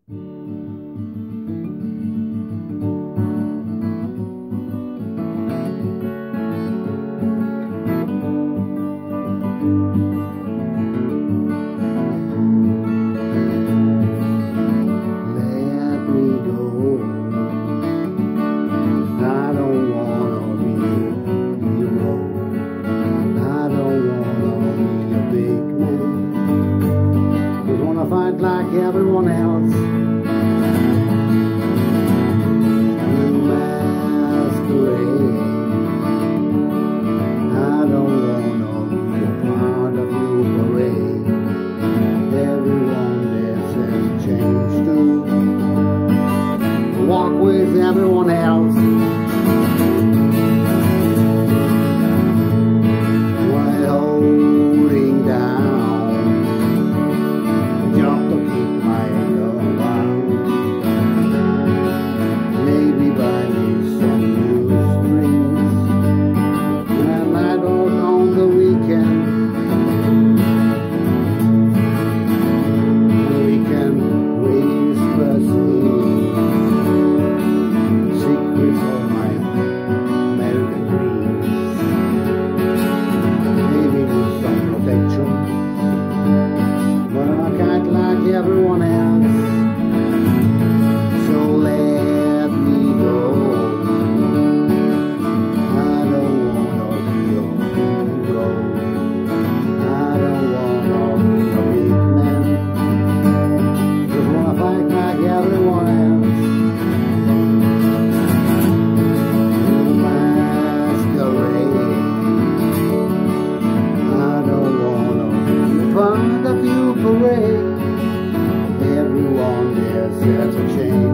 Fight like everyone else. You masquerade. I don't wanna be a part of your parade. Everyone there says change too. Walk with everyone else. While holding down job to keep my head around. Maybe buy me some new strings and I don't on the weekend. We can raise proceeds, secrets of my American dreams. Maybe with some protection, but I can't like everyone else, so let me go. I don't wanna be your hero. I don't wanna be a big man. Just wanna fight like everyone else. You masquerade. I don't wanna be part of your parade. Everyone there says a change.